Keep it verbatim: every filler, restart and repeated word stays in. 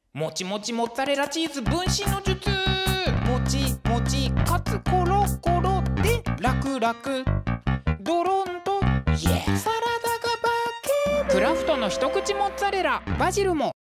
もちもちモッツァレラチーズ分身の術。もちもちかつコロコロでラクラクドロンと、イエー、サラダが化ける。クラフトの一口モッツァレラバジルも